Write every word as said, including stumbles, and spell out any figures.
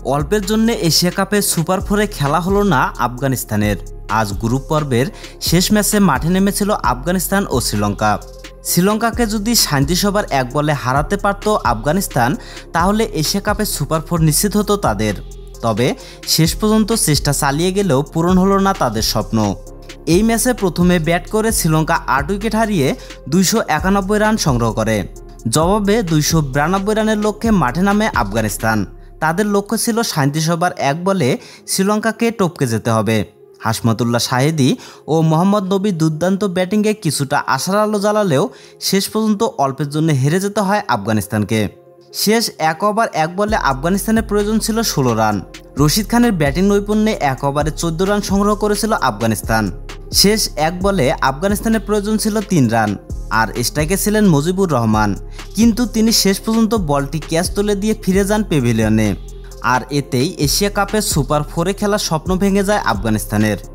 অল্পের জন্য এশিয়া কাপে সুপার ফোরে খেলা হলো না আফগানিস্তানের। আজ গ্রুপ পর্বের শেষ ম্যাচে মাঠে নেমেছিল আফগানিস্তান ও শ্রীলঙ্কা। শ্রীলঙ্কাকে যদি শান্তিসভার এক বলে হারাতে পারত আফগানিস্তান, তাহলে এশিয়া কাপে সুপার ফোর নিশ্চিত হতো তাদের। তবে শেষ পর্যন্ত চেষ্টা চালিয়ে গেলেও পূরণ হলো না তাদের স্বপ্ন। এই ম্যাচে প্রথমে ব্যাট করে শ্রীলঙ্কা আট উইকেট হারিয়ে দুইশো একানব্বই রান সংগ্রহ করে। জবাবে দুইশো বিরানব্বই রানের লক্ষ্যে মাঠে নামে আফগানিস্তান। তাদের লক্ষ্য ছিল শান্তিসভার এক বলে শ্রীলঙ্কাকে টপকে যেতে হবে। হাশমাতুল্লাহ শাহেদী ও মোহাম্মদ নবী দুর্দান্ত ব্যাটিংয়ে কিছুটা আশার আলো জ্বালালেও শেষ পর্যন্ত অল্পের জন্য হেরে যেতে হয় আফগানিস্তানকে। শেষ এক ওভার এক বলে আফগানিস্তানের প্রয়োজন ছিল ষোলো রান। রশিদ খানের ব্যাটিং নৈপুণ্যে এক ওভারে চোদ্দ রান সংগ্রহ করেছিল আফগানিস্তান। শেষ এক বলে আফগানিস্তানের প্রয়োজন ছিল তিন রান, আর স্ট্রাইকে ছিলেন মুজিবুর রহমান, কিন্তু তিনি শেষ পর্যন্ত বলটি ক্যাচ তুলে দিয়ে ফিরে যান প্যাভিলিয়নে। আর এতেই এশিয়া কাপের সুপার ফোরে খেলার স্বপ্ন ভেঙে যায় আফগানিস্তানের।